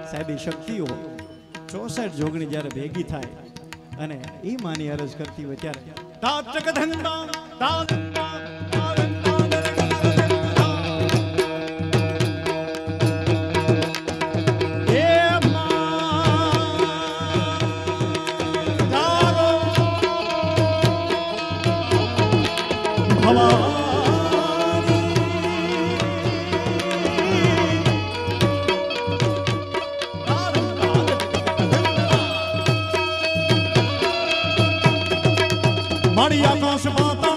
સાહેબ એ શક્તિઓ 64 જોગણી જ્યારે ભેગી થાય અને એ માની અરજ કરતી હોય ત્યારે તાત્રક ધંધા તાત્રક Maria Cosma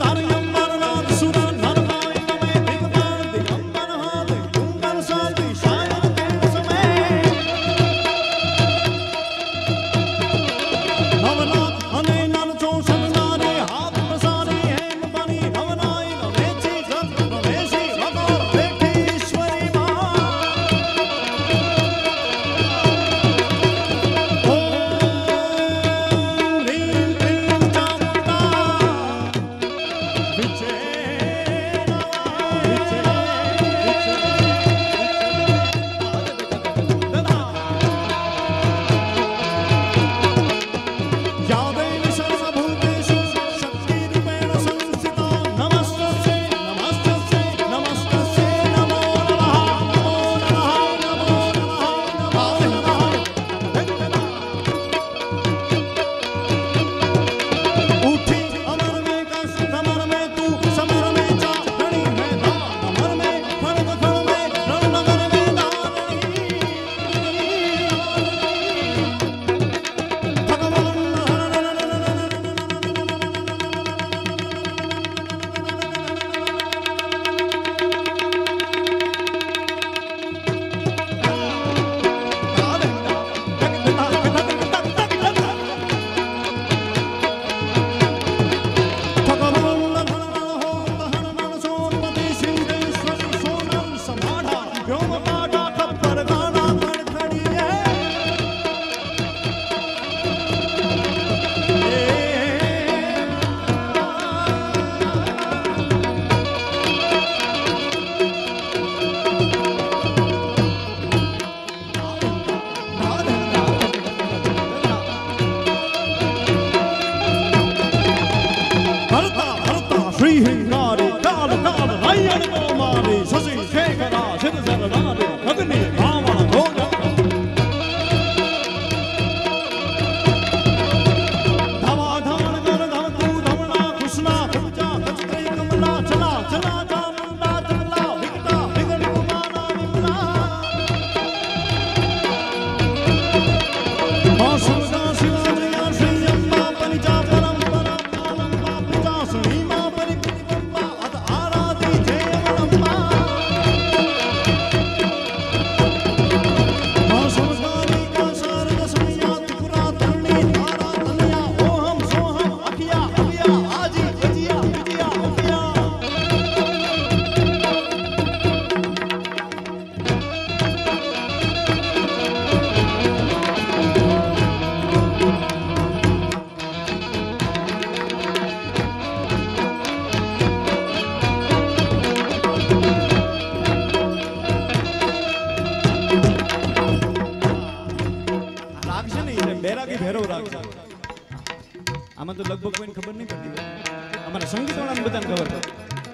આમાં તો લગભગ કોઈને ખબર નહીં પડતી હોય. અમારા સંગીત વાળાને બધાને ખબર છે.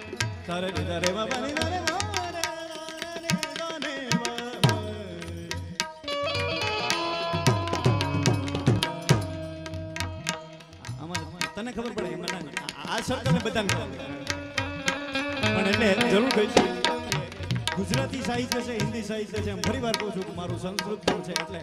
તારે તારે બાબાની તારે તને ખબર પડે એમ ના આ સર્કલને બધાને ખબર પણ એટલે જરૂર કહીશ ગુજરાતી સાહિત્ય છે હિન્દી સાહિત્ય છે. ફરી વાર કહું છું કે મારું સંસ્કૃત પણ છે એટલે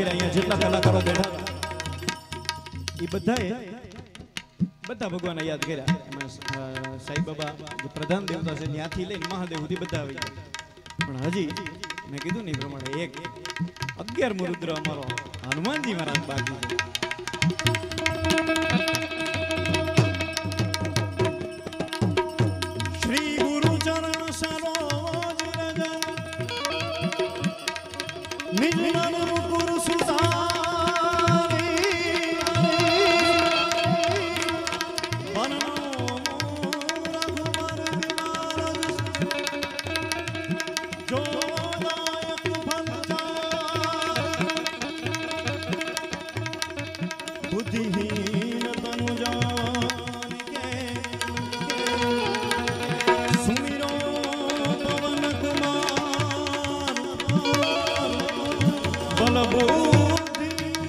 કર્યા અહીંયા જેટલા કલાકારો બેઠા એ બધાએ બધા ભગવાનને યાદ કર્યા એમાં સાંઈ બાબા જે પ્રધાન દેવતા છે ત્યાંથી લઈને મહાદેવ સુધી બધા આવી ગયા પણ હજી મેં કીધું ને એ પ્રમાણે 11મો રુદ્ર અમારો હનુમાનજી મહારાજ બાકી છે શ્રી ગુરુ ચરણ સરોજ રજ નિજ નામ ગુરુ સુધારી बुद्धिहीन तनु जान के सुमिरो पवन कुमार बल बुद्धि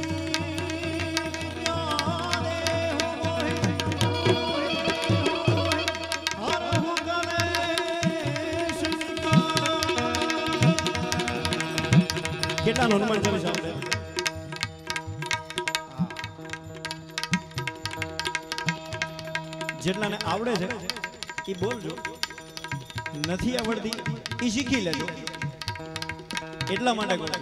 કેટલા હનુમાન ચાલીસા આવડે જેટલાને આવડે છે એ બોલજો નથી આવડતી એ શીખી લેજો એટલા માટે કહું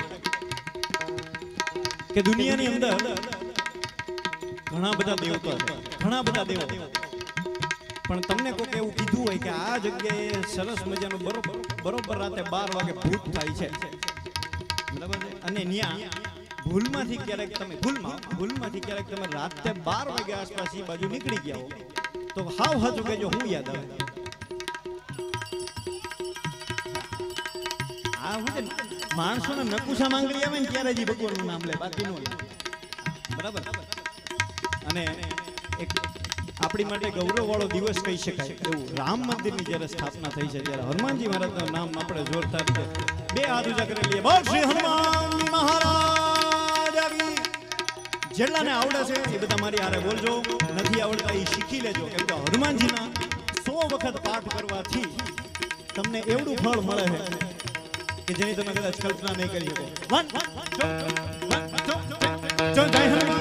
કે દુનિયાની અંદર ઘણા બધા દેવતા છે ઘણા બધા દેવો પણ તમને કોઈક એવું કીધું હોય કે આ જગ્યાએ સરસ મજાનું બરોબર રાતે 12 વાગે ભૂત થાય છે બરાબર છે અને ન્યા ભૂલમાંથી ક્યારેક તમે ભૂલમાંથી ક્યારેક તમે રાતે 12 વાગે આસપાસ એ બાજુ નીકળી ગયા હો તો હાવ હાચું કહેજો હું યાદ આવે આ હું માણસોને નકુશા માંગણી આવે ને ત્યારે જ ભગવાનનું નામ લે બાકી નો બરાબર અને એક આપણી માટે ગૌરવવાળો દિવસ કહી શકાય એવું રામ મંદિરની જ્યારે સ્થાપના થઈ છે ત્યારે હનુમાનજી મહારાજનું નામ આપણે જોરદાર છે બે હાથ ઊંચા કરી લઈએ બોલ શ્રી હનુમાન મહારાજ જેટલાને આવડે છે એ બધા મારી હારે બોલજો નથી આવડતા એ શીખી લેજો કેમ કે હનુમાનજીના 100 વખત પાઠ કરવાથી તમને એવડું ફળ મળે છે કે જેની તમે કદાચ કલ્પના નહીં કરી શકો જય હનુમાન